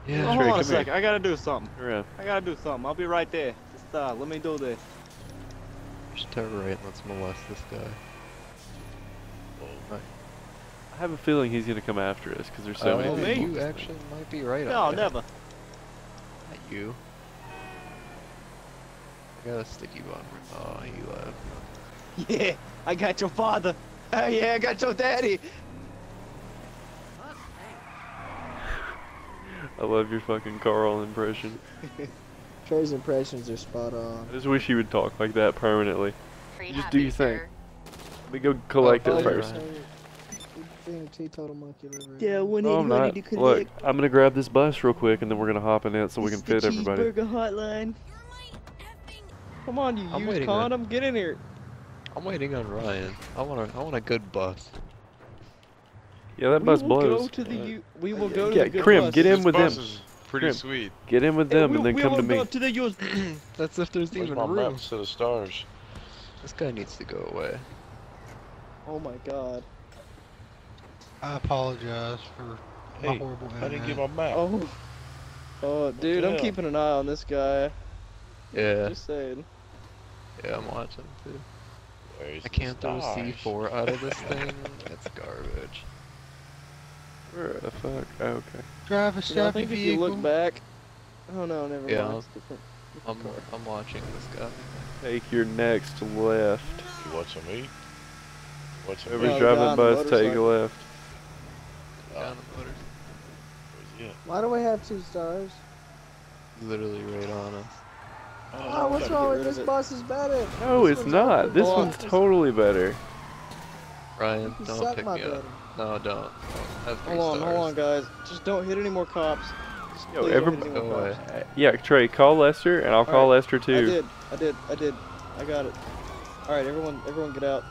Yeah, hold Trey, on a come second. here. I gotta do something. Around. I gotta do something. I'll be right there. Just let me do this. Just turn right and let's molest this guy. Right. I have a feeling he's gonna come after us because there's so many people. You actually might be right No, on that. never. Not you. I got a sticky one. Oh, he left. Yeah, I got your father. Oh yeah, I got your daddy. I love your fucking Carl impression. Trey's impressions are spot on. I just wish he would talk like that permanently. Very You just happy, do your thing. sir. Let me go collect Oh, it yeah. first. Being a teetotal monkey liver. Yeah, No, I'm not. Look, I'm gonna grab this bus real quick and then we're gonna hop in it so we can fit everybody. Cheeseburger hotline. Come on, you I'm used waiting on- condom, get in here. I'm waiting on Ryan. I want a good bus. Yeah, that bus blows. We will go to Yeah, the good Krim, bus. get in This with them. bus is pretty Krim. sweet. Get in with Hey, them we- and then we come will to me. go to the used. That's if there's Where's even my room. maps to the stars? This guy needs to go away. Oh my god. I apologize for my Hey, horrible I didn't get internet. my map. Oh. Oh, dude, the I'm hell? keeping an eye on this guy. Yeah, Just saying. yeah, I'm watching too. Where's I can't the throw stars? C4 out of this thing. That's garbage. Where the fuck? Oh, okay. Drive a You know, I sappy think if vehicle. you look back. Oh no, never Yeah, mind. It's different. I'm watching this guy. Take your next left. You want some meat? Want some Whoever's the driving guy the on the bus, take a motorcycle. left. Guy on the motor. Where's he at? Why do we have 2 stars? Literally right on us. Oh, what's gotta wrong get with rid of this it. bus is better. No, This it's one's not. open. This Hold on. one's totally better. Ryan, You don't suck pick my me better. up. No, don't. Have 3 Hold stars. on, guys. Just don't hit any more cops. Just Yo, please don't every- hit any more Go away. cops. Yeah, Trey, call Lester and I'll call Alright, Lester too. I did. I got it. All right, everyone, get out.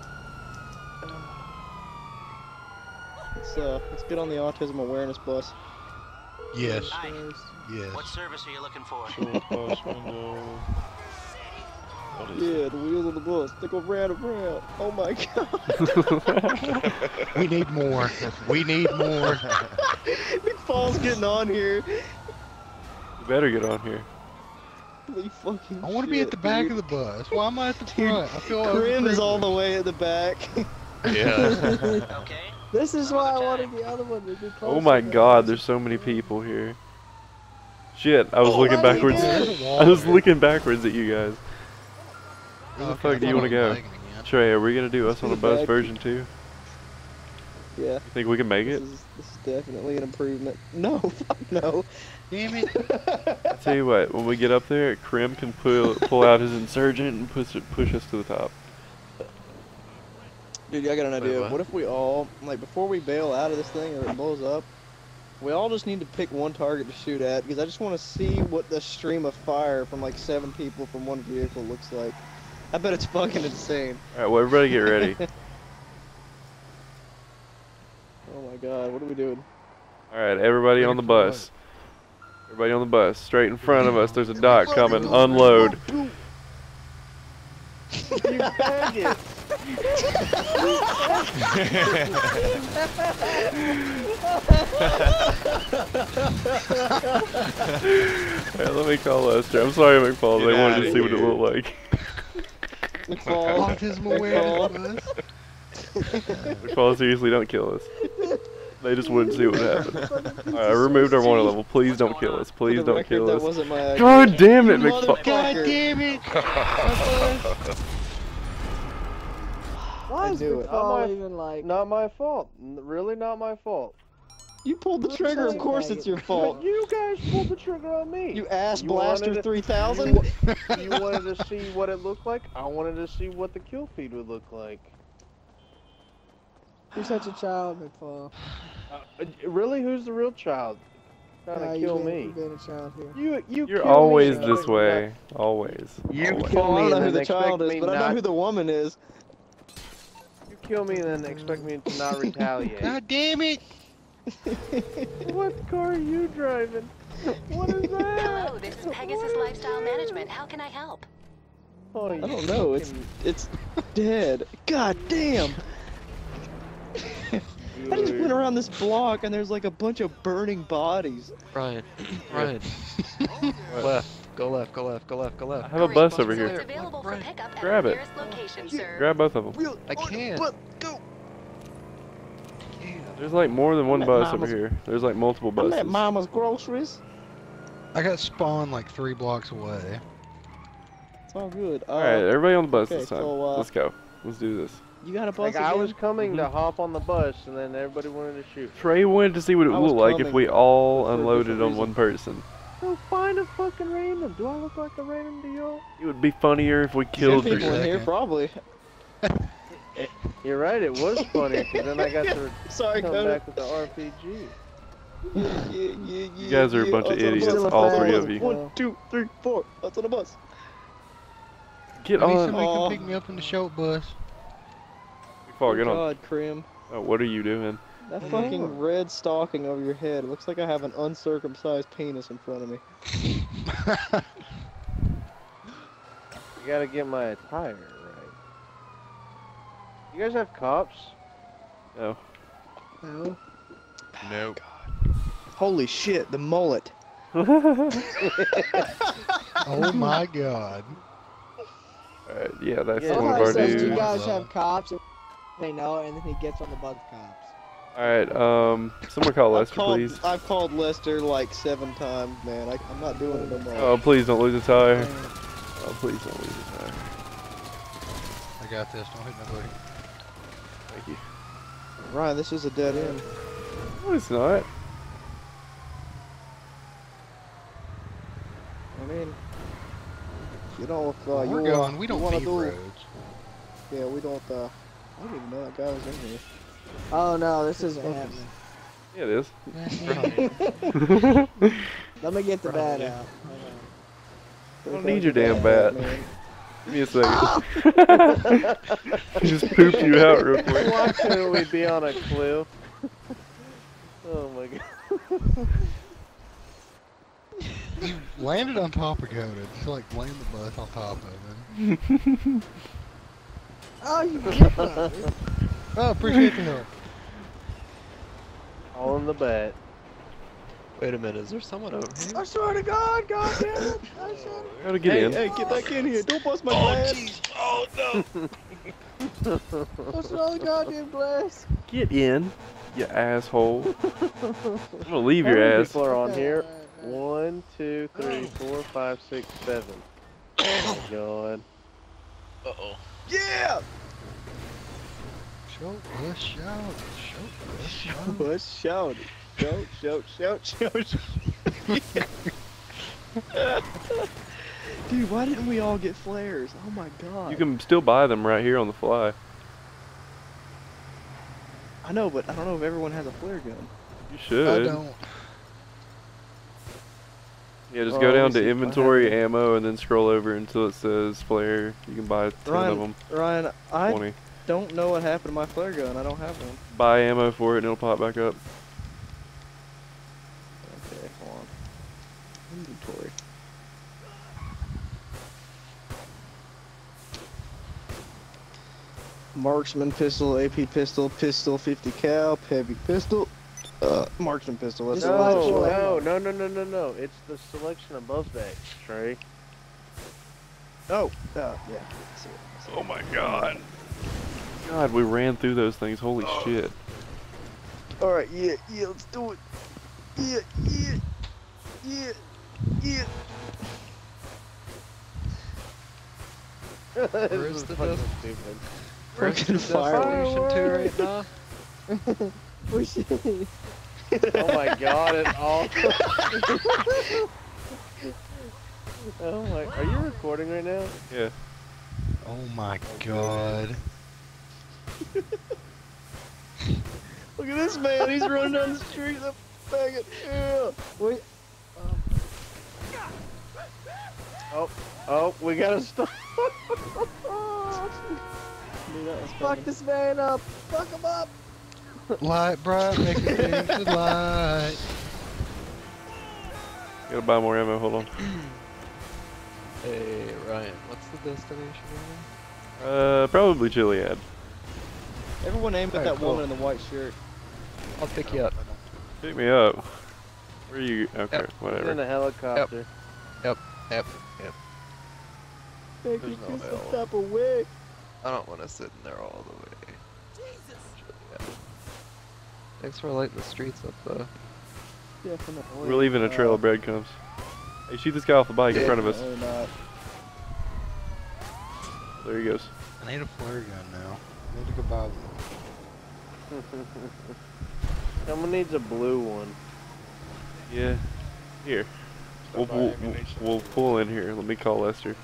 Let's get on the autism awareness bus. Yes, Hi. yes. What service are you looking for? Show bus window. What is Yeah, the wheels of the bus. They go round and round. Oh my god. We need more. We need more. Big Paul's getting on here. You better get on here. Holy fucking I want to be at the back of the bus. Why am I at the front? I feel Grim is all overprivileged. the way at the back. Yeah. Okay. This is why I wanted the other one to be closer. Oh my to god, us. there's so many people here. Shit, I was looking right backwards. here. There's a wall I was there. looking backwards at you guys. Where the Okay, fuck do you I want to thought I go? was lagging again. Trey, are we gonna do us on the bus Back. version 2? Yeah, You think we can make this it? is definitely an improvement. No, fuck no. Damn it. I tell you what, when we get up there, Krim can pull out his insurgent and push us to the top. Dude, I got an idea. what? What if we all, like, before we bail out of this thing or it blows up, we all just need to pick one target to shoot at, because I just want to see what the stream of fire from, like, 7 people from one vehicle looks like. I bet it's fucking insane. Alright, well everybody get ready. Oh my god, what are we doing? Alright, everybody Ready on the for bus. Everybody on the bus. Straight in front of us, there's a dock coming. Unload. You faggot! Alright, let me call Lester. I'm sorry, McFall. Get They wanted outta to see what it here. looked like. McFall. Autism awareness bus. McFall, seriously, don't kill us. They just wouldn't see what happened. Alright, I removed our wanted level. Please don't kill us. For Please the don't record, kill that us. wasn't my idea. God damn it, You McFall. God motherfucker. damn it. Why I is knew it. McFall even like? Not my fault. Really not my fault. You pulled the I'm trigger, of saying, course faggot. it's your fault. But you guys pulled the trigger on me. You ass You blaster wanted it- 3000? You wanted to see what it looked like. I wanted to see what the kill feed would look like. You're such a child, McFall. Really, who's the real child? Trying Nah, to you've kill been- me. You've been a child here. You You're kill always me, this and way. Always. You Always. kill Well, I me don't know and who then the child expect is, me but I know not. who the woman is. You kill me and then expect me to not retaliate. God damn it. What car are you driving? What is that? Hello, this is Pegasus Lifestyle Management. How can I help? Oh, I don't know, it's dead. God damn! I just went around this block and there's like a bunch of burning bodies. Ryan, Ryan. Left. Go left. Go left. Go left. Go left. I have a bus over So here. it's available for pickup at Grab the it. nearest location, sir. Grab both of them. Wheel I on the can't. bus, go. There's like more than one I'm at bus over Mama's- here. There's like multiple I'm buses. at Mama's Groceries. I got spawned like 3 blocks away. It's all good. Alright, everybody on the bus okay, this time. so, Let's go. Let's do this. You got a bus Like again? I was coming to Mhm. hop on the bus, and then everybody wanted to shoot. Trey wanted to see what it I would was look like if coming we all for a unloaded different on reason. one person. So find a fucking random. Do I look like a random to y'all? It would be funnier if we There's killed people you. in here, second. probably. You're right. It was funny, because then I got to Sorry, come Conan. back with the RPG. You guys are a bunch of idiots, all three of you. 1, 2, 3, 4. That's on the bus. Get I need on. somebody Aw. come pick me up in the short bus. Fall, get on. God, Krim. Oh, what are you doing? That fucking red stocking over your head looks like I have an uncircumcised penis in front of me. You gotta get my attire right. You guys have cops? No. No. Nope. Holy shit, the mullet. Oh my god. Alright, yeah, that's Yeah. one of Somebody our says, do you dudes. guys have cops? And they know, and then he gets on the bus cops. Alright, someone call Lester, please. I've called Lester like 7 times, man. I'm not doing it no more. Oh, please don't lose a tire. Oh, please don't lose a tire. I got this. Don't hit nobody. Thank you. Ryan, this is a dead end. No, it's not. I mean, you know, if We're you going. We you don't wanna need do, roads. Yeah, we don't. I didn't even know that guy was in here. Oh no, this isn't happening. Yeah, it is. Let me get the bat Probably. out. I don't need your damn bat. Man. Give me a second. Just poop you out real quick. Why couldn't we be on a cliff? Oh my god. You landed on top of Conan. So like land the bus on top of him. Oh, you get one. Oh, appreciate the help. All in the bat. Wait a minute. Is there someone over here? I swear to God, God damn it! I swear Gotta get in. Hey, get back in here! Don't bust my Oh glass. jeez. Oh no. What's wrong, goddamn glass? Get in, you asshole. I'm gonna leave How your many ass. people are on Okay, here? alright, 1, 2, 3, 4, 5, 6, 7. Oh my god. Uh-oh. Yeah! Show bus shout. Show bus shout. Bus shout. Shout, shout, shout, shout. Dude, why didn't we all get flares? Oh my god. You can still buy them right here on the fly. I know, but I don't know if everyone has a flare gun. You I should. don't. Yeah, just Oh, go let down me see to if I inventory have ammo and then scroll over until it says flare. You can buy 10 of them. Ryan, I 20. don't know what happened to my flare gun. I don't have one. Buy ammo for it and it'll pop back up. Okay, hold on. Inventory. Marksman pistol, AP pistol, pistol 50 cal, heavy pistol, marksman pistol. That's Just the buy one. full ammo. No. It's the selection above that, Trey. Oh, yeah. I see it. Oh my god. God, we ran through those things. Holy shit. All right, yeah, let's do it. Yeah. Where is This the fucking dust? stupid. Where's Fucking the fire. destination to right now? We should. Oh my god, it all. Oh my. Are you recording right now? Yeah. Oh my god. Look at this man. He's running down the street. That faggot. Yeah. We, Oh, we gotta stop. Knew that was fuck coming. this man up. Fuck him up. Light bright, make it seem to light. Gotta buy more ammo. Hold on. Hey, Ryan. What's the destination again? Probably Chiliad. Everyone aimed at Alright, that cool. woman in the white shirt. I'll pick you up. Pick me up. Where are you? Okay, Yep. He's whatever. in a helicopter. Yep. Thank There's you, no kiss hell. the type of way. I don't want to sit in there all the way. Yeah. Thanks for lighting the streets up, though. Definitely. We're leaving a trail of breadcrumbs. Hey, shoot this guy off the bike in front of us. No, not. There he goes. I need a flare gun now. I need to go buy one. Someone needs a blue one. Yeah. Here. We'll pull in here. Let me call Lester.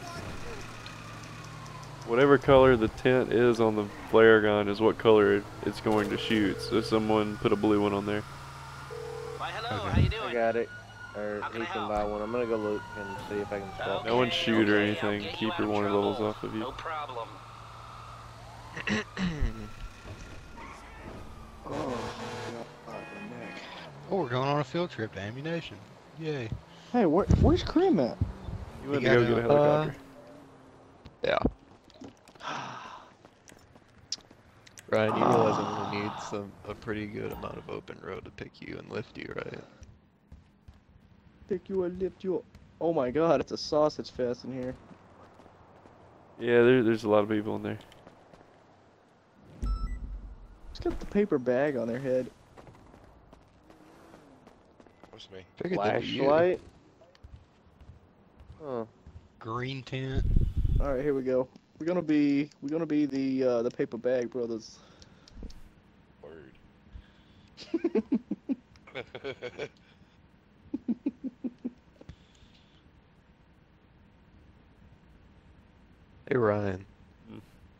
Whatever color the tint is on the flare gun is what color it's going to shoot. So someone put a blue one on there. Why, hello, Okay. how you I doing? got it. Or How can he I can help? buy one. I'm gonna go look and see if I can swap. No one Okay, shoot or okay, anything. I'll get Keep you your out wanted of levels trouble. off of you. No problem. Oh, God, my neck. Oh, we're going on a field trip to ammunition. Yay. Hey, where's Krim at? You went to got go it. get a helicopter. Yeah. Ryan, you realize I'm gonna need a pretty good amount of open road to pick you and lift you, right? Pick you and lift you up. Oh my God, it's a sausage fest in here. Yeah, there's a lot of people in there. It's got the paper bag on their head. What's me? Figured that'd be you. Flashlight. Huh. Green tent. All right, here we go. We're gonna be the paper bag brothers. Word. Hey, Ryan. Hmm.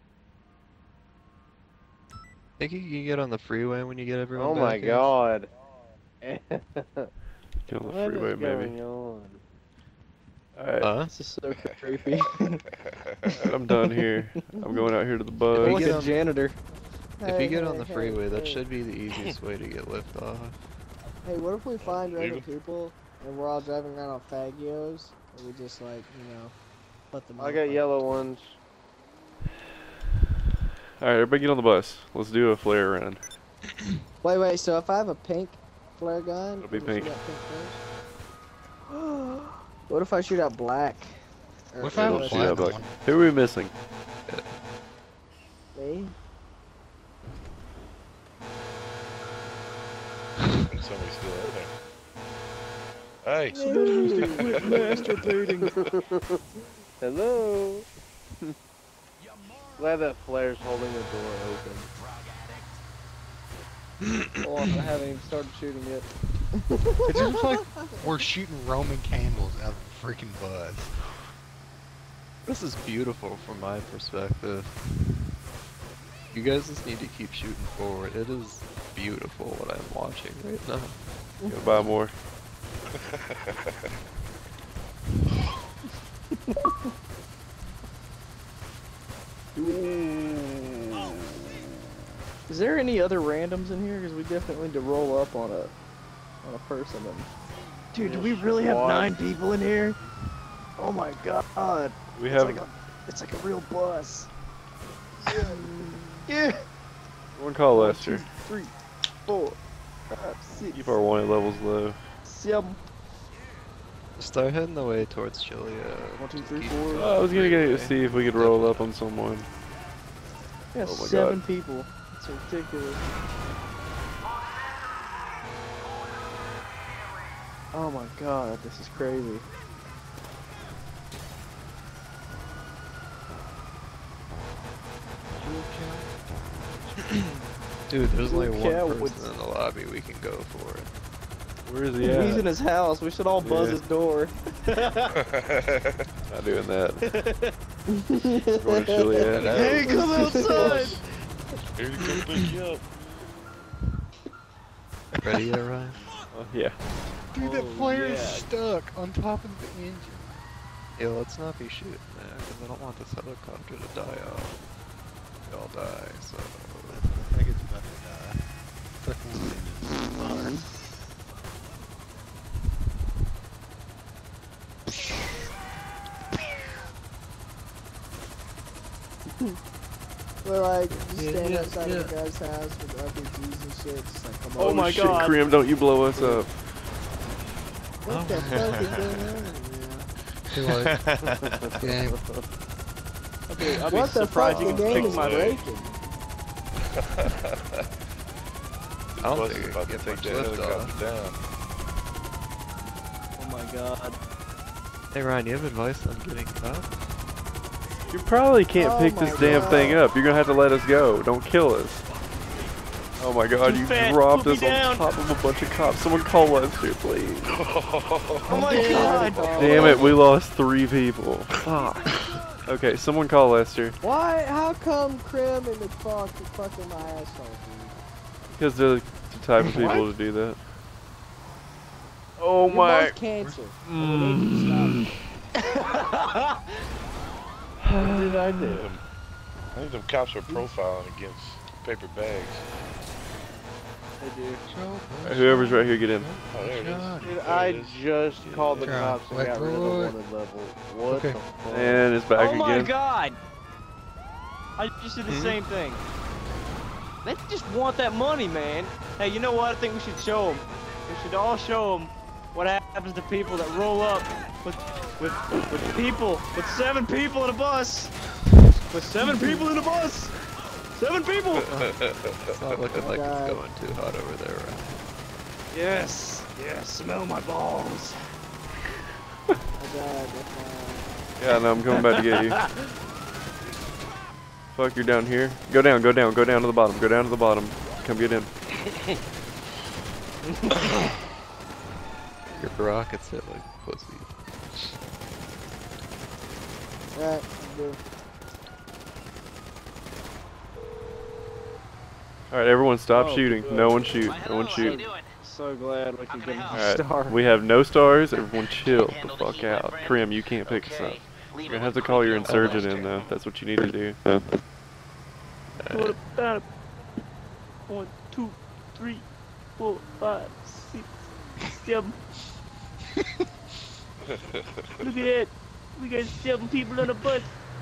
Think you can get on the freeway when you get everyone Oh back my in? God. Get on the What freeway, is maybe. going on? Alright, Huh? This is so creepy. I'm done here. I'm going out here to the If bus. you like get a on- janitor. If you get on the freeway, that should be the easiest way to get lift off. Hey, what if we find Leave random it. people and we're all driving around on fagios and we just like, you know, put them I on got fire? yellow ones. Alright, everybody get on the bus. Let's do a flare run. Wait, so if I have a pink flare gun, It'll be can we shoot pink. out first? What if I shoot out black? Or What if I have a Let's what see black that one? back. Who are we missing? Me? And somebody's still in there. Hey! Quit masturbating. Hello. Glad that flare's holding the door open. Oh, I haven't even started shooting yet. It just looks like we're shooting Roman candles out of a freaking bus. This is beautiful from my perspective. You guys just need to keep shooting forward. It is beautiful what I'm watching right now. Go buy more. Is there any other randoms in here? Because we definitely need to roll up on a person. And... Dude, do we really have Squad. 9 people in here? Oh my God! We It's have like a real bus. Yeah. one call 1, Lester. 2, 3, 4, 5, 6, Keep our wanted levels low. 7. Start heading the way towards Chile. 1, 2, 3, keep- 4. I was gonna get to see if we could roll up on someone. Yeah, Oh my 7 people. It's ridiculous. Oh my God, this is crazy. Dude, there's only Cool one cow person would- in the lobby. We can go for it. Where is he He's at? in his house. We should all buzz Yeah. his door. Not doing that. Going to Chile at. Hey, come outside! Here to come pick you up. Ready yet, Ryan? Yeah. Dude, that Oh, flare is yeah. stuck on top of the engine. Yo, let's not be shooting there, because I don't want this helicopter to die off. We all die, so... I think it's about to die. It's like one of the engines. We're like, just stand outside of the guy's house with RPGs and shit. Just like, come on. Oh my shit, God. Krim, don't you blow us up. What the fuck is going on? Too late. Game. I'll be What the fuck? surprised The you can game pick is my breaking. I don't Bus think is it about can to get take much that lift helicopter off. down. Oh my god. Hey Ryan, you have advice on getting up? You probably can't Oh pick my this damn thing God. up. You're gonna have to let us go. Don't kill us. Oh my God, Too you fast, dropped put us me on down. top of a bunch of cops. Someone call Lester, please. Oh my god. Damn it, we lost 3 people. Fuck. Okay, someone call Lester. Why? How come Krim and the fuck are fucking my asshole, dude? Because they're the type of people to do that. Oh You're my. both cancer. And we need you to stop. What did I do? I think them cops are profiling against paper bags. They do. Whoever's right here, get in. Oh, there it is. Dude, There I it is. just called the Try. cops and Wait, got rid of the wait. wanted level. What Okay. the fuck? And it's back Oh my again. god! I just did the same thing. They just want that money, man. Hey, you know what? I think we should show them. We should all show them what happens to people that roll up with people, with 7 people in a bus. With 7 people in a bus. 7 people. It's not looking like God. it's going too hot over there, Ryan. Yes. Yes. Smell my balls. Oh god, that's my... Yeah, no, I'm coming back to get you. Fuck, you're down here. Go down, go down, go down to the bottom. Go down to the bottom. Come get in. Your rockets hit like a pussy. Right, dude. Alright, everyone stop Oh, shooting. good. No one shoot. No one shoot. So glad we can give him a Alright, star. we have no stars. Everyone chill the fuck out. Krim, you can't pick us up. You're gonna have to call your insurgent in though. That's what you need to do. What about 1, 2, 3, 4, 5, 6, 7. Look at that. We got 7 people on a bus.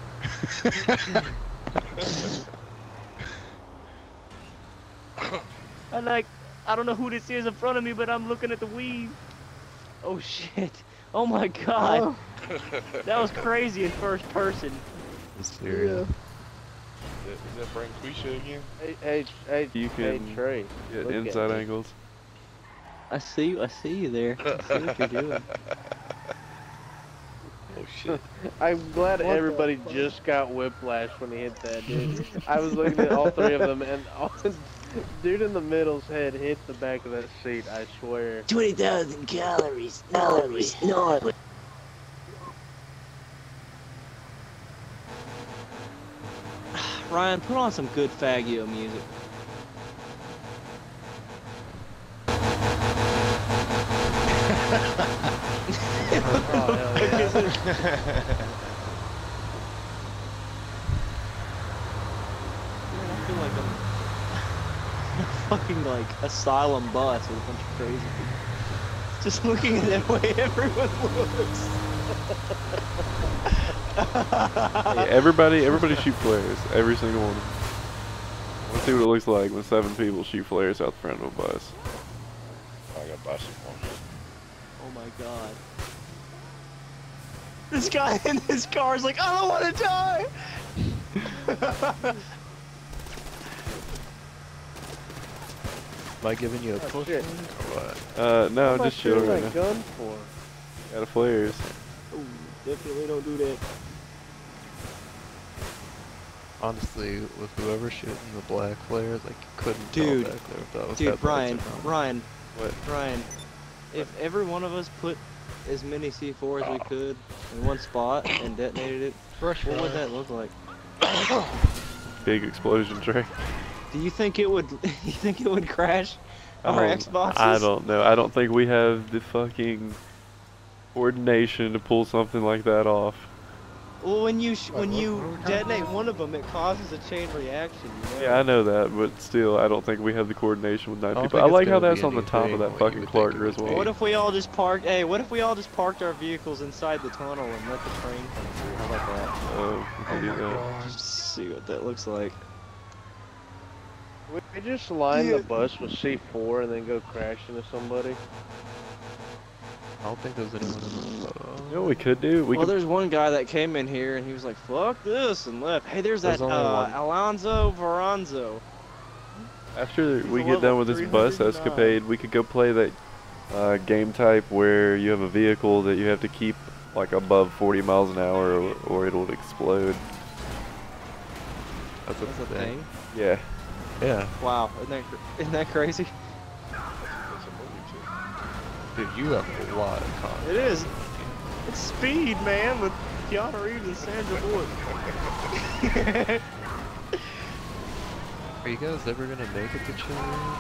I don't know who this is in front of me, but I'm looking at the weave. Oh shit. Oh my god. That was crazy in first person. Hysteria. Is that Branquisha again? Hey, You hey, can Trey. get look at inside me. angles. I see you there. I see what you're doing. Oh shit. I'm glad What the everybody fuck? just got whiplash when he hit that, dude. I was looking at all 3 of them, and dude in the middle's head hit the back of that seat, I swear. 20,000 calories. Calories. No. Ryan, put on some good Faggio music. Oh, hell yeah. Man, I feel like I'm in a fucking like asylum bus with a bunch of crazy people. Just looking at that way everyone looks. Hey, everybody shoot flares. Every single one. Let's see what it looks like when 7 people shoot flares out the front of a bus. I gotta buy some more. Oh my god. This guy in his car is like, I don't want to die! Am I giving you a push shit. or what? No, What am I just chill shooting right that now. gun for? Got a flares. Ooh, definitely don't do that. Honestly, with whoever shooting the black flares, like you couldn't Dude. tell back there if that was Dude, headlights Brian, or not. Ryan, What? Ryan, if every one of us put as many C4 as we could in one spot and detonated it, what would that look like? Big explosion, Trey. Do you think it would? You think it would crash our Xboxes? I don't know. I don't think we have the fucking coordination to pull something like that off. Well, when you what are we talking detonate about? one of them, it causes a chain reaction. You know? Yeah, I know that, but still, I don't think we have the coordination with 9 I don't people. think I it's like how gonna that's be on the top of anything that what fucking you would Clark think it would Griswold. be. What if we all just parked? Hey, what if we all just parked our vehicles inside the tunnel and let the train come through? How about that? We can do that. God. Just see what that looks like. We just line the bus with C4 and then go crash into somebody. I don't think there's anyone in the You know what we could do? We Well, could. there's one guy that came in here and he was like, "Fuck this," and left. Hey, there's There's that only one. Alonzo Veranzo. After we a get done with level this bus 309. escapade, we could go play that game type where you have a vehicle that you have to keep like above 40 miles an hour or it'll explode. That's a That's a thing. thing. Yeah. Yeah. Wow, isn't that crazy? That's a movie too. Dude, you have a lot of content. It is. It's Speed, man, with Keanu Reeves and Sandra Bullock. Are you guys ever gonna make it to Chile?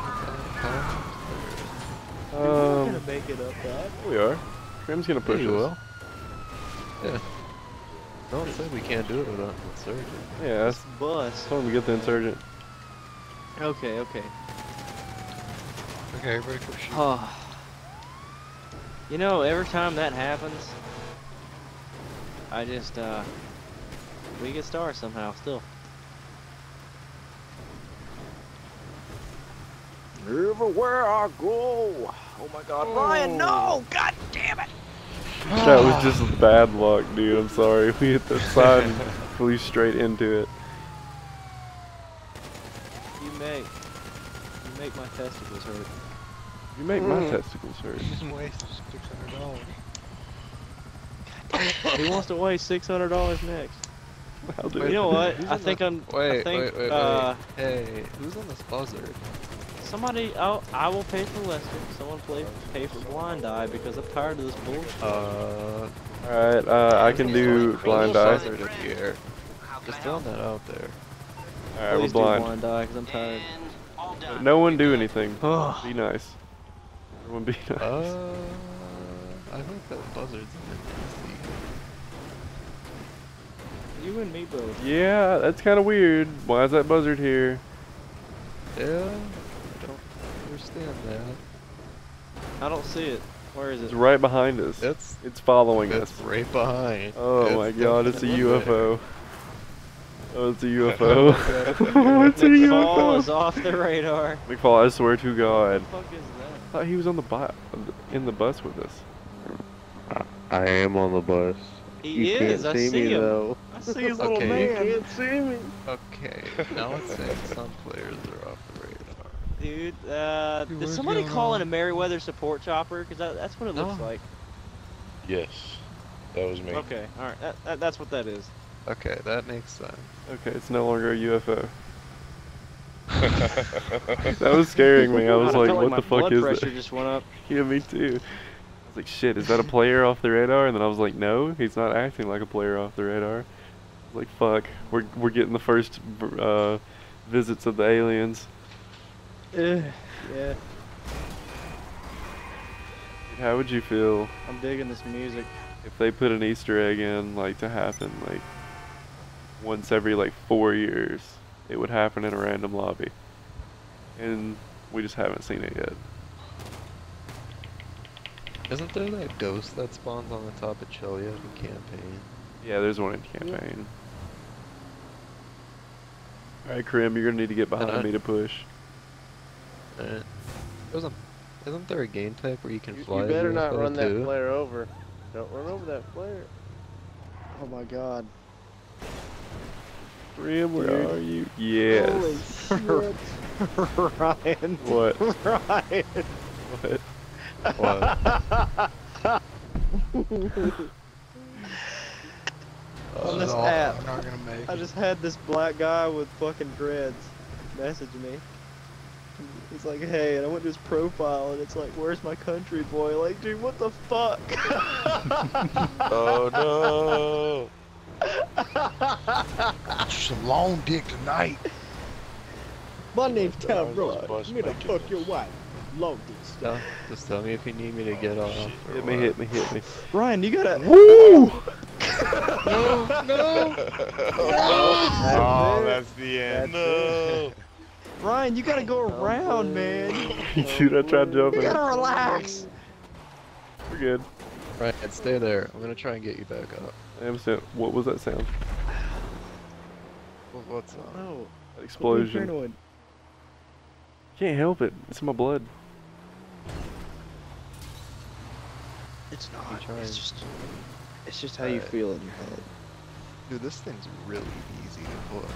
We're gonna make it up that. We are. Trim's gonna push you us. will. Yeah. Don't say we can't do it without an insurgent. Yeah, that's Bus. time to get the insurgent. Okay, okay. Okay, everybody quit shooting. Oh. You know, every time that happens, I just, we get stars somehow still. Everywhere I go. Oh my god, Ryan, no! God damn it! That was just bad luck, dude. I'm sorry. We hit the side and flew straight into it. You make my testicles hurt. You make my testicles hurt. You just wasted $600. He wants to waste $600 next. I'll do You it. know what? Who's I on think the- I'm. I Wait, think, wait. Hey, who's on this buzzard? Somebody, I will pay for Lester. Someone pay for Blind Eye because I'm tired of this bullshit. Alright, I can do blind eye. Buzzard in the air. Just throwing that out there. Alright, we're Please do blind. Blind Eye because I'm tired. And all done. No one do anything. Ugh. Be nice. Everyone be nice. I think that buzzard's in You and me both. Yeah, that's kind of weird. Why is that buzzard here? DC. Yeah, I don't understand that. I don't see it. Where is It's it? right behind us. It's following It's us. right behind. Oh my god, it's a definitely UFO. Oh, it's a there. UFO. Oh, it's a McFall is UFO. off the radar. McFall, I swear to God. What the fuck is that? I thought he was on the in the bus with us. I am on the bus. He You is. can't I see see me him. though. I see his little Okay. man. You can't see me. Okay, now it's saying some players are off the radar. Dude, Dude, did what's somebody going call on? in a Merryweather support chopper? Because that's what it looks No. like. Yes, that was me. Okay, alright. That's what that is. Okay, that makes sense. Okay, it's no longer a UFO. That was scaring me. I was God, like, felt what my the fuck blood is pressure that? just went up. Yeah, me too. I was like, shit, is that a player off the radar? And then I was like, no, he's not acting like a player off the radar. I was like, fuck, we're getting the first visits of the aliens. Yeah. How would you feel I'm digging this music. if they put an Easter egg in, like, to happen, like, once every, like, 4 years? It would happen in a random lobby. And we just haven't seen it yet. Isn't there that ghost that spawns on the top of Chiliad in campaign? Yeah, there's one in campaign. Alright, Krim, you're gonna need to get behind me to push. Isn't there a game type where you can You fly? better a not UFO run that too? flare over. Don't run over that flare. Oh my god. Krim, where are you? Yes. Holy shit. Ryan. What? Ryan. What? What? On this No, app, I'm not gonna make I it. just had this black guy with fucking dreads message me. He's like, hey, and I went to his profile and it's like, where's my country boy? Like, dude, what the fuck? Oh Some long dick tonight. My name's Why Tom is this Rod. bus I'm gonna making fuck this? your wife. Long dick stuff. Just tell me if you need me to get off. or Hit me, what. hit me, hit me. Ryan, you gotta. Woo! no! Oh, that's the end. No! Ryan, you gotta go around, man. Dude, I tried You jumping. gotta relax. We're good. Right, stay there. I'm gonna try and get you back up. I understand. What was that sound? What's on? No. Explosion. Paranoid. Can't help it. It's in my blood. It's You not. try It's and- just how you feel in your head. Dude, this thing's really easy to push.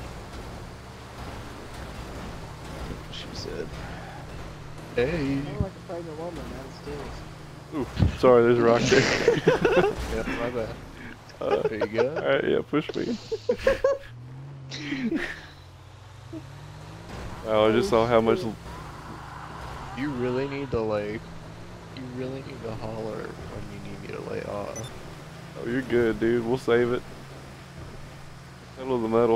She said. Hey. Kind of like a pregnant woman. That's serious. Ooh, sorry, there's a rock there. Yeah, my bad. There you go. Alright, yeah, push me. Wow, I just saw how much. You really need to like. You really need to holler when you need me to lay off. Oh, you're good, dude. We'll save it. Pedal to the metal.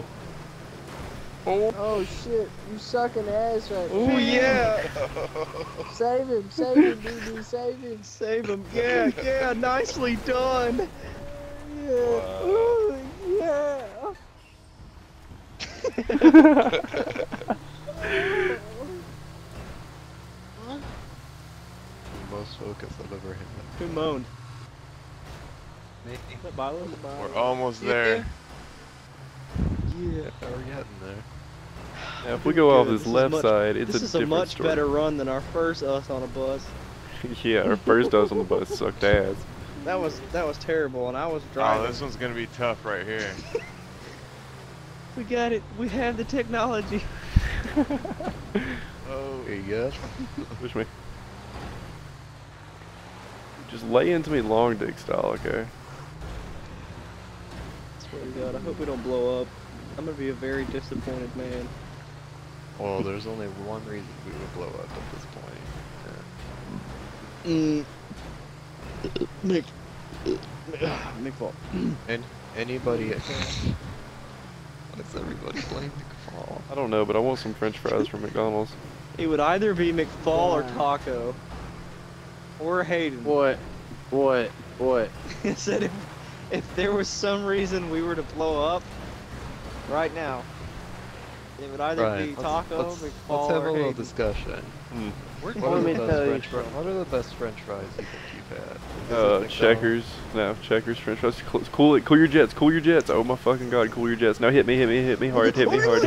Oh shit! You sucking ass right now. Oh yeah! Save him, BB, save him. Save him. Yeah, yeah, nicely done. Yeah. Ooh, yeah. Most focus I've ever hit. Who moaned? Me. We're almost there. Yeah, we're getting there. Yeah, if we go off Good. this This is left much- side, it's This a is a different much story. better run than our first us on a bus. Yeah, our first us on the bus sucked ass. That was terrible, and I was Oh, driving. this one's gonna be tough right here. We got it. We have the technology. Oh, There you go. Push me. Just lay into me long dick style, okay? Swear to God, I hope we don't blow up. I'm gonna be a very disappointed man. Well, there's only one reason we would blow up at this point. Nick. Nick Fall. And anybody. Let's everybody blame McFall. I don't know, but I want some French fries from McDonald's. It would either be McFall or Taco. Or Hayden. What? I said if there was some reason we were to blow up right now, it would either Right. be Taco, Let's McFall, have a or little Hayden. discussion. Hmm. What Let are, me the tell best you French fries? What are the best French fries you think you've had? Is it McDonald's? Checkers. No, Checkers, French fries. Cool it. Cool your jets. Cool your jets. Oh my fucking god, cool your jets. Now hit me hard. Hit me hard. Hit him, Oh!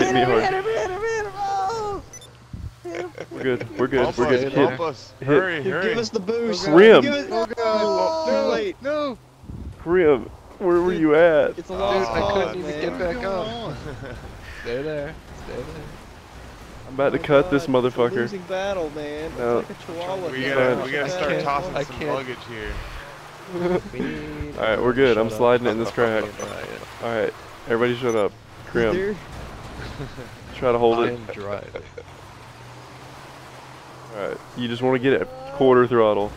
We're good. We're good. help We're us, good. help us. hit. Hurry, Dude, hurry. give us the boost. Rim. Give us, Oh god! Oh, no! too late. No! Grim, where were you at? It's a Dude, lost I cause, couldn't even man. get back What's up. going on? Stay there. Stay there. I'm about to Oh cut this God, it's a motherfucker. losing battle, man. No. It's like a chihuahua. We Fine. gotta I start can't- tossing I some can't- luggage here. Alright, we're good. I'm Shut up. sliding it in this crack. Brian. Alright, everybody shut up. Grim, Dude, try to hold I it. am driving. Alright, you just want to get it quarter throttle.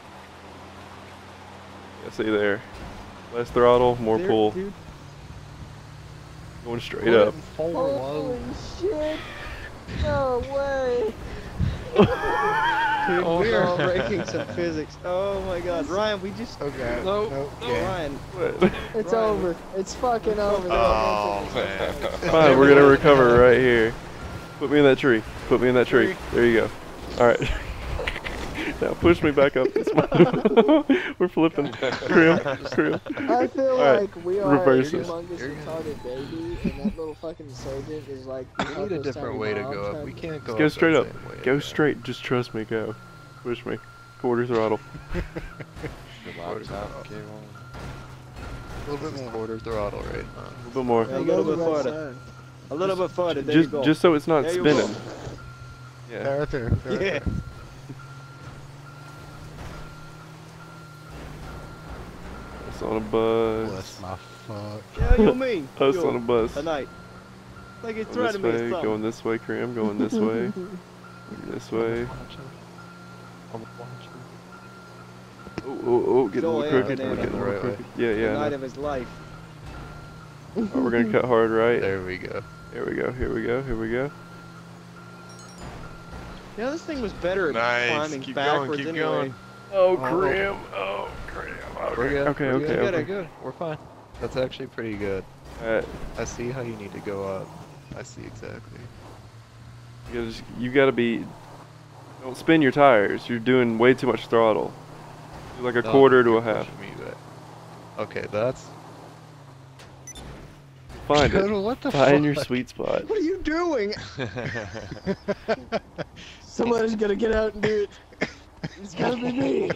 Yeah, see there. Less throttle, more there, pull. dude. Going straight Put up. it in forward low. Holy shit! No way! Dude, Oh, we are no. breaking some physics. Oh my God, Ryan, we just. Okay. No, Nope. no. Yeah. Ryan, What? It's Ryan, over. It's fucking over. Oh, man. Fine, we're gonna recover right here. Put me in that tree. Put me in that tree. There you go. Alright. Now push me back up this one. We're flipping. Grim. I feel Alright, like we are reverse a it. humongous You're good. retarded baby, and that little fucking surgeon is like. the We need a ugliest different tiny way to mom go up. trying We to- can't go Go up straight that up. same way Go again. straight. Just trust me. Go. Push me. Quarter throttle. A little bit Just more. quarter throttle right now. A little bit more. Yeah, a little bit Right further. side. A little bit further. There you Just, go. just so it's not There you go. spinning. Yeah, Yeah. right there. Right Yeah. there. Us on a bus. Bless my fuck. Yeah, you mean? Us Yo, on a bus. tonight. Like it's Going this threatening me way. or something. Going this way, Cram. Going this way. This way. I'm watching. Oh, getting a Go little ahead, crooked. banana. We're getting a little The right way. crooked. Yeah, The yeah. night no. of his life. Oh, we're gonna cut hard right. There we go. Here we go. Here we go. Here we go. You know, this thing was better at Nice. climbing Keep backwards going, keep anyway. going. Oh, Cram. Oh, Cram. We're good. Okay, We're okay, good. okay. We're good. We're fine. That's actually pretty good. Alright. I see how you need to go up. I see exactly. You gotta be. Don't spin your tires. You're doing way too much throttle. Do like a No, quarter to you're a half. pushing me back. Okay, that's Find it. Coda, what the Find your fuck? sweet spot. What are you doing? Somebody's gonna get out and do it. It's gotta be me.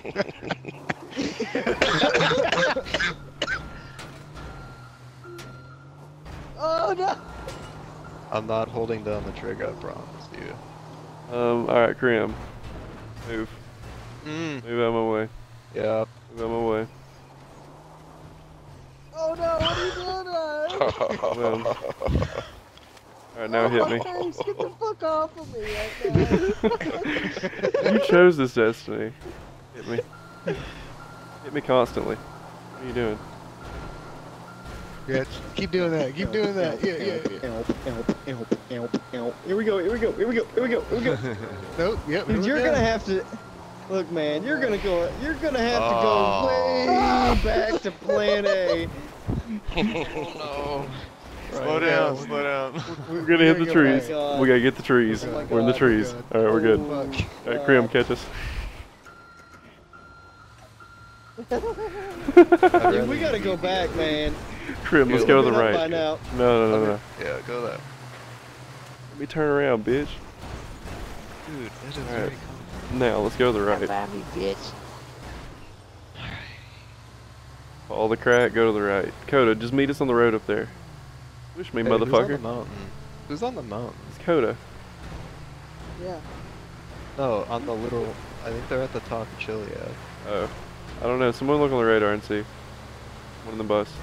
Oh no! I'm not holding down the trigger, I promise you. Alright, Krim. Move. Mm. Move out my way. Yeah. Move out my way. Oh no! What are you doing? Well. Alright, now hit me. Face, get the fuck off of me right now. You chose this destiny. Hit me. Hit me constantly. What are you doing? Yeah, keep doing that. Keep doing that. Yeah, yeah, yeah. Here we go. Here we go. Here we go. Here we go. Here we go. Nope. Yep. Dude, you're gonna have to. Look, man, you're gonna go. You're gonna have to go way back to Plan A. Oh no. Slow down, slow down. We're gonna hit the go trees. back. We gotta get the trees. Oh my We're in the God, trees. God. Alright, we're good. Oh, Alright, Krim, catch us. Dude, we gotta go back, man. Krim, let's go to the We've been up by right. now. No, no, no, no. Yeah, go there. Let me turn around, bitch. Dude, that is Alright. very cool. Now, let's go to the right. me, bitch. Follow the crack, go to the right. Coda, just meet us on the road up there. Wish me, Hey, Who's on the motherfucker. mountain? Who's on the mountain? It's Coda. Yeah. No, on the little. I think they're at the top of Chiliad. Oh. I don't know. Someone look on the radar and see. One in the bus.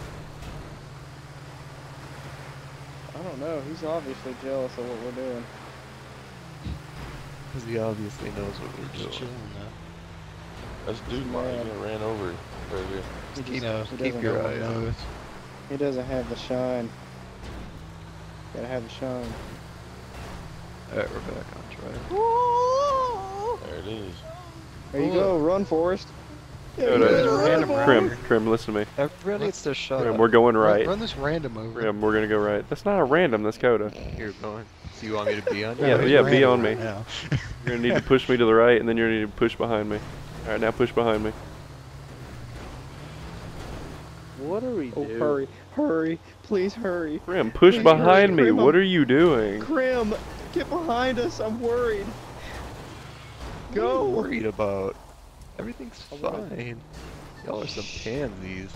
I don't know. He's obviously jealous of what we're doing. Because he obviously knows what we're Just doing. chilling now. That's dude mine. He got ran over earlier. Keep, he keep doesn't your know eye what on it. He doesn't have the shine. Gotta have the shine. Alright, we're back on track. There it is. There you go. Run, Forrest. Coda. Krim, listen to me. Everyone needs to shut Krim, up. we're going right. Run this random over. Krim, we're gonna go right. That's not a random, that's Coda. You're going. So you want me to be on you? Yeah, he's yeah, be random on me. right now. You're gonna need to push me to the right, and then you're gonna need to push behind me. Alright, now push behind me. What are we Oh, doing? hurry. Hurry. Please hurry. Krim, push Please behind hurry, me. Krim, What are you doing? Krim, get behind us. I'm worried. What are you Go. worried about? Everything's I wanna- fine. Y'all are some pansies.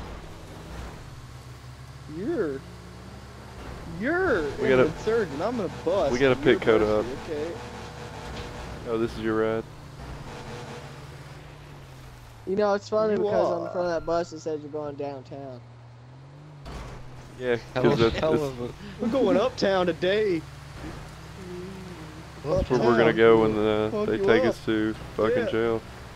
You're We an gotta- insurgent. I'm gonna bust. we gotta pick You're Coda up. busty, Okay. Oh, this is your ride. You know, it's funny You because on are. the front of that bus it says you're going downtown. Yeah, Hell, because that's, hell that's, of a... We're going uptown today. that's where we're gonna go when Fuck they you take up. us to fucking Yeah. jail.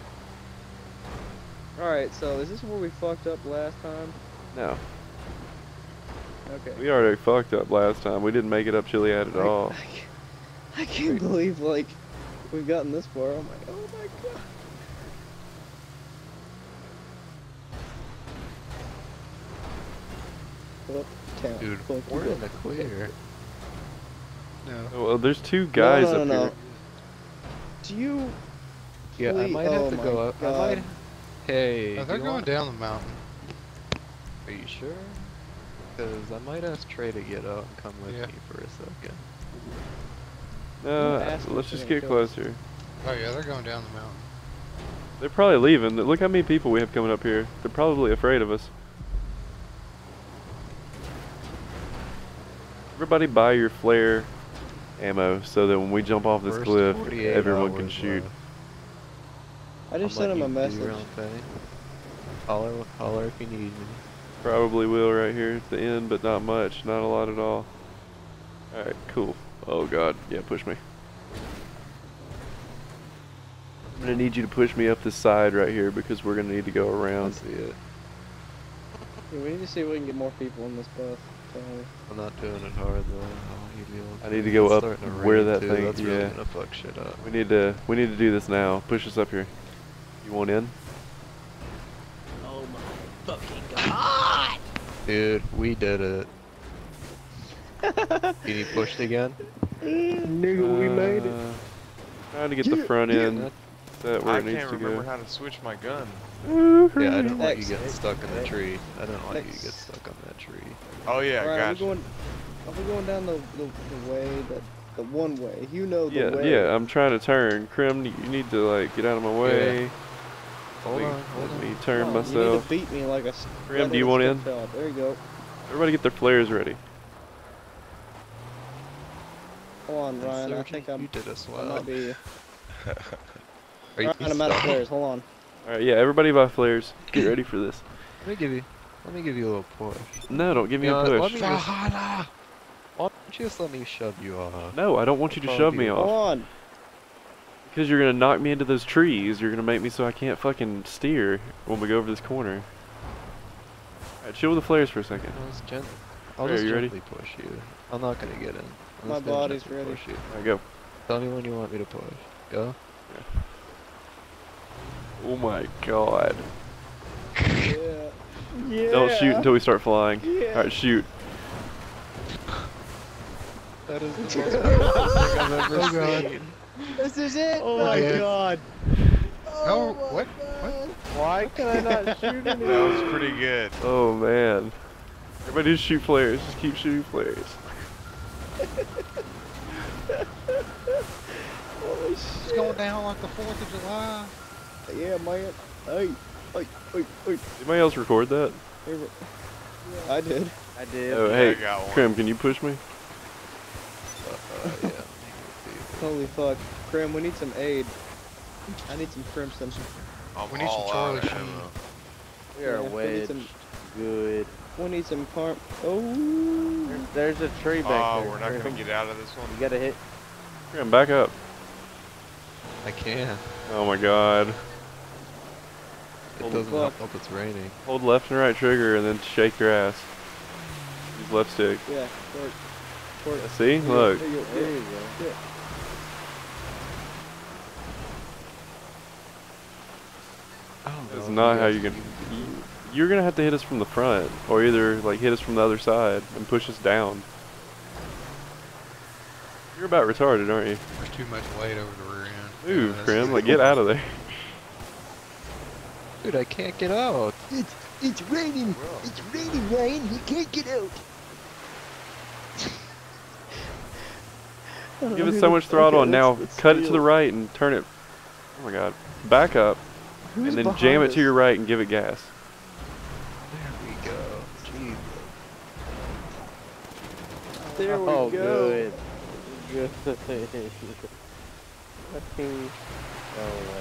Alright, so is this where we fucked up last time? No, Okay. we already fucked up last time. We didn't make it up Chiliad at all. I can't believe, like, we've gotten this far. I'm like, oh my god. Uptown. Dude, Fuck we're you in the up. clear. No. Oh, well, there's two guys no, no, up no. here. Do you... Yeah, I Please- might have oh to my go up. I God. might... Hey, No, do they're you going want- down the mountain. Are you sure? Because I might ask Trey to get out and come with Yeah. me for a second. No, Don't ask let's them just to get kill us. closer. Oh yeah, they're going down the mountain. They're probably leaving. Look how many people we have coming up here. They're probably afraid of us. Everybody buy your flare ammo so that when we jump off this First cliff, 48 everyone can hours shoot. left. I just I'll sent let him a you do your message. own thing. Holler if you need me. Probably will right here at the end, but not much. Not a lot at all. Alright, cool. Oh god. Yeah, push me. I'm gonna need you to push me up this side right here because we're gonna need to go I around. see it. Yeah, we need to see if we can get more people in this bus. So, I'm not doing it hard though. I'll heal you. I need to go It's up starting to where rain, that too. thing- That's really yeah. gonna fuck shit up. We need to do this now. Push us up here. You want in? Oh my fucking god! Dude, we did it. You need pushed again? nigga, we made it. Trying to get the front end set where I it needs can't to remember go. how to switch my gun. Yeah, I don't want you Next. getting stuck in the tree. I don't want you to get stuck on that tree. Oh yeah, Ryan, gotcha. are we going down the way that the one way? You know the Yeah, way. yeah, I'm trying to turn. Krim, you need to like get out of my way. Hold Let on, hold me on. turn Come on, You myself. need to beat me like a. Krim, do you want in? Child. There you go. Everybody get their flares ready. Hold on, Ryan. I Sergeant, think you did us I well. might be. Are you Ryan, I'm out of stuck? flares. Hold on. Alright, yeah, everybody buy flares. Get ready for this. Let me give you a little push. No, don't give me You a know what, push. let me just- Why don't you just let me shove you off? No, I don't want you to I'll shove be me a- Hold off. on. Because you're gonna knock me into those trees. You're gonna make me so I can't fucking steer when we go over this corner. Alright, chill with the flares for a second. I'll Hey, just you ready? gently push you. I'm not gonna get in. I'm My just gonna body's gently ready. Push you. Alright, go. Tell me when you want me to push. Go. Oh my god. Yeah. Yeah. Don't shoot until we start flying. Yeah. Alright, shoot. That is the most beautiful thing I've ever Oh, God. seen. This is it. Oh my Yeah. god. Oh, my what? God. Why can I not shoot That anyone? was pretty good. Oh man. Everybody just shoot flares. Just keep shooting flares. Holy It's shit. going down like the 4th of July. Yeah, man. Hey. Hey. Anybody else record that? Hey. I did. I did. Oh, Yeah, hey, I got one. Krim, can you push me? Yeah. Holy fuck. Krim, we need some aid. I need some crimson. I'm We need some all Charlie out of Sheen. ammo. We are Yeah, we need wedged. some- Good. We need some Oh. There's a tree back Oh, there. we're not gonna Krim. get out of this one. You gotta hit. Krim, back up. I can. Oh my god. It Holy doesn't fuck. help it's raining. Hold left and right trigger and then shake your ass. Use left stick. Yeah. Work. See? Look. There you go. There you go. Yeah. I don't That's know, not you how guys you can. can- You're gonna have to hit us from the front, or either like hit us from the other side and push us down. You're about retarded, aren't you? There's too much weight over the rear end. Move, Yeah, Krim. that's- Like get out of there. Dude, I can't get out. It's raining. It's raining, Ryan. You can't get out. Give it so much throttle, and now cut it to the right and turn it. Oh my god. Back up, and then jam it to your right and give it gas. There we go. Jeez. There we Oh, go. good. Good. Fucking. Oh my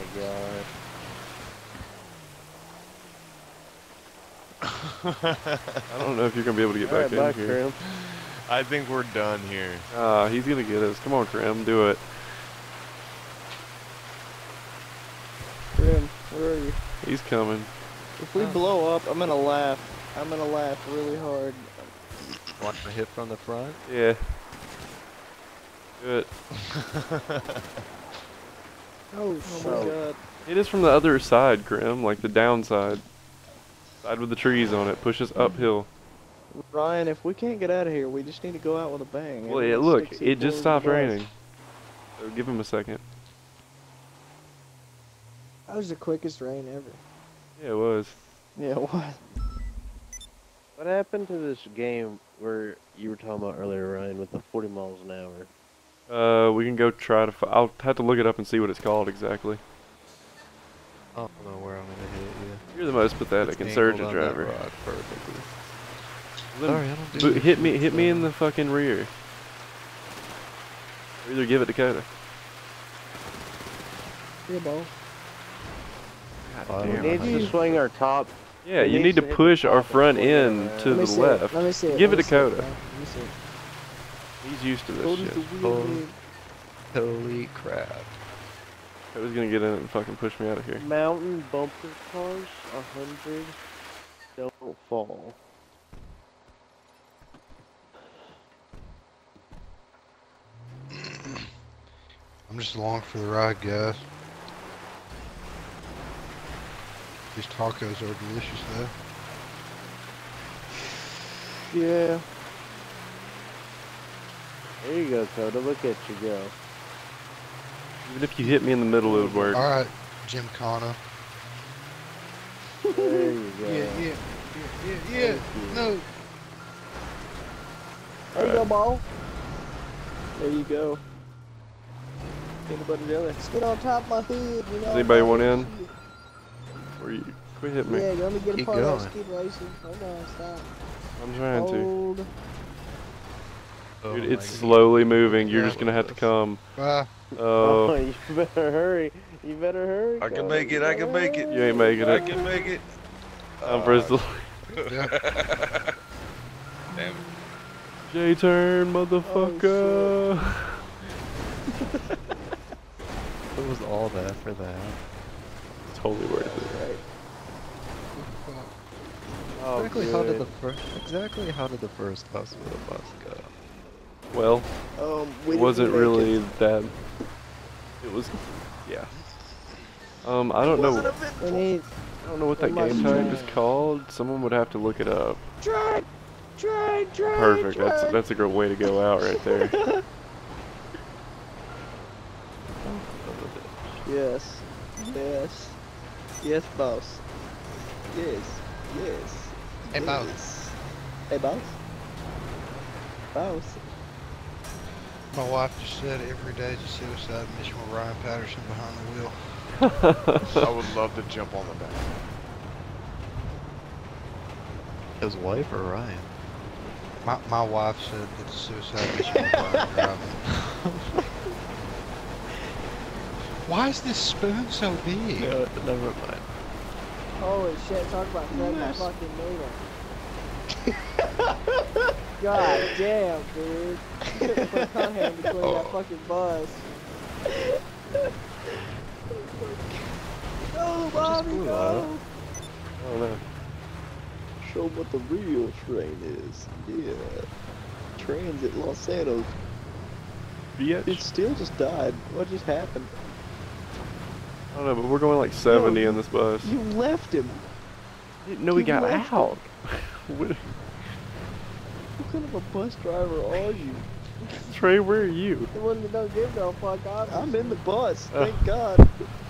god. I don't know if you're gonna be able to get back Alright, bye, in here. Krim. I think we're done here. He's gonna get us. Come on, Krim, do it. Krim, where are you? He's coming. If we blow up, I'm gonna laugh. I'm gonna laugh really hard. Want to hit from the front? Yeah. Do it. Oh my So- god. Hit us from the other side, Krim, like the downside. Side with the trees on it. Push us uphill. Ryan, if we can't get out of here, we just need to go out with a bang. Well, yeah, Everyone's look, 60 it just forward stopped bus. raining. So give him a second. That was the quickest rain ever. Yeah, it was. Yeah, what? What happened to this game where you were talking about earlier, Ryan, with the 40 miles an hour? We can go try to. I'll have to look it up and see what it's called exactly. I don't know where I'm gonna hit you. You're the most pathetic It's insurgent angled on that driver. rock perfectly. Then Sorry, I don't do this hit shit, me in so- the fucking rear. Or either give it to Dakota. Yeah, ball. Oh, We yeah. need to swing our top. Yeah, It you needs need to to hit the push our top front before end that. to Let me the see left. It. Let me see it. Give Let it me to see Coda. Let me see it. He's used to this Coda's shit. the Oh. wheel. Holy crap. Coda's gonna get in it and fucking push me out of here. Mountain bumper cars, 100 don't fall. I'm just along for the ride, guys. These tacos are delicious, though. Yeah. There you go, Coda. Look at you go. Even if you hit me in the middle, it would work. All right, Jim Connor. There you go. Yeah. No. There you go, ball. There you go. Peanut butter jelly. Let's get on top of my hood, you know. Does anybody want in? Shit. Or you quit hitting me? Yeah, let me get a Keep part of going. that skid racing. Hold on, stop. I'm trying to. Hold. Oh Dude, my it's God. slowly moving. You're Yeah, just gonna have to with come. Bye. Oh, You better hurry. You better hurry. I can Connor. make it, You I can better make it. you ain't making I it. can make it. I'm pressed the Damn it. J-turn, motherfucker. It was all that for that. Totally worth it. Oh, Exactly how did good. the first hospital bus go? Well, We it didn't wasn't make really it. that. It was, yeah. I don't know. We need. I don't know what that It must game type is change. called. Someone would have to look it up. Train! Perfect. That's a great way to go out right there. Yes. Yes. Yes, boss. Yes. Yes. Hey, boss. yes. Hey, boss. Boss. My wife just said every day's a suicide mission with Ryan Patterson behind the wheel. I would love to jump on the back. His wife or Ryan? My wife said that the suicide mission with Ryan driving. Why is this spoon so big? No, never mind. Holy shit, talk about threading that fucking needle. God damn, dude. Put Cunningham between that fucking bus. Go, Bobby, blew go! I don't know. Show 'em what the real train is. Yeah. Transit Los Santos. It Bitch. still just died. What just happened? I don't know, but we're going like 70 in this bus. You left him. No, we you got left out. What- What kind of a bus driver are you? Trey, where are you? The one that don't give no fuck, obviously. I'm in the bus. Oh. Thank God.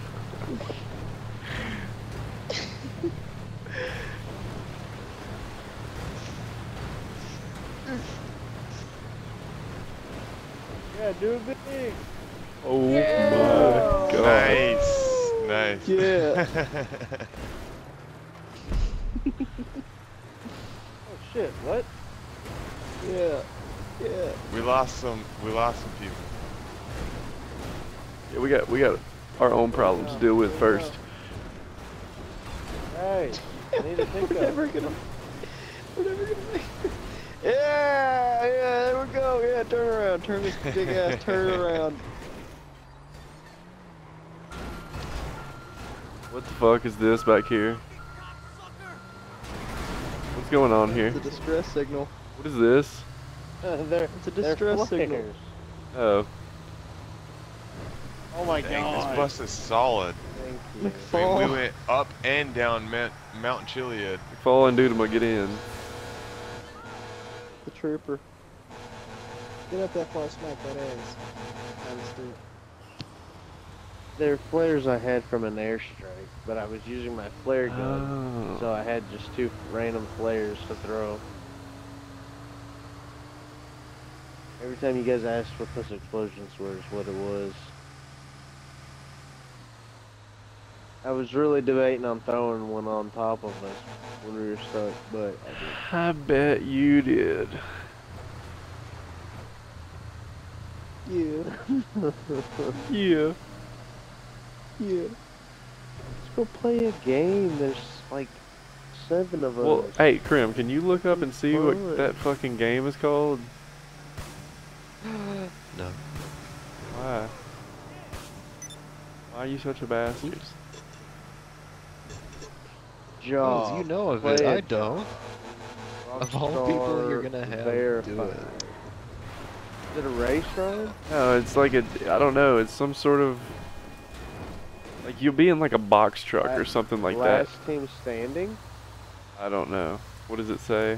Yeah, do it big. Oh Yeah. my god. Nice. Nice. Yeah. Oh shit, what? Yeah. Yeah. We lost some people. Yeah, we got our own problems to deal with first. Hey, I need a We're pickup. never gonna make it. Yeah, there we go. Yeah, turn around. Turn this big ass turn around. What the fuck is this back here? What's going on here? It's a distress signal. What is this? They're It's a distress signal. flares. Oh, Oh my Dang, god. this bus is solid. Thank you. I mean, we McFall. went up and down Mount Chiliad. fall and dude, I'm gonna get in. The trooper. Get up there before I smack that ass. Understood. They're flares I had from an airstrike, but I was using my flare gun, Oh. so I had just 2 random flares to throw. Every time you guys asked what those explosions were is what it was. I was really debating on throwing one on top of us when we were stuck, but I I bet you did. Yeah. Yeah. Yeah. Let's go play a game. There's like 7 of us. Well, hey, Krim, can you look up and see Fun. what that fucking game is called? No. Why? Why are you such a bastard? Jaw. Oh, you know of Play it. I it. don't. Of all people you're gonna have do Verified. it. Is it a race, Ryan? No, it's like a, I don't know, it's some sort of, like you'll be in like a box truck or something like that. Last team standing? I don't know. What does it say?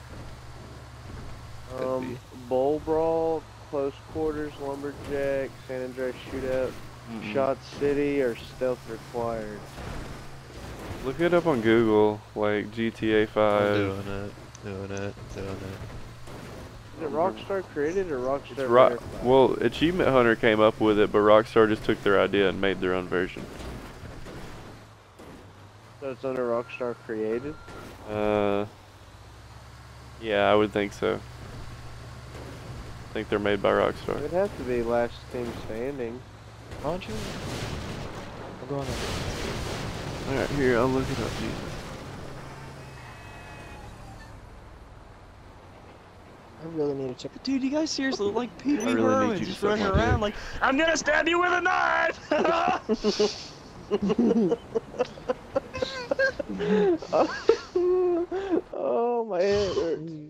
Could be. Bowl brawl, close quarters, lumberjack, San Andreas shootout, shot city, or stealth required. Look it up on Google, like GTA I'm 5. doing it. Is it Rockstar created or Rockstar Ro verified? well, Achievement Hunter came up with it, but Rockstar just took their idea and made their own version. So it's under Rockstar created? Yeah, I would think so. I think they're made by Rockstar. It'd have to be Last Team Standing. Aren't you? I'm going on. Alright, here, I'll look it up, Jesus. I really need to check. Dude, you guys seriously look like Pee Wee I really Herman need you to just suck running my around dick. like, I'm gonna stab you with a knife! Oh, my head hurts.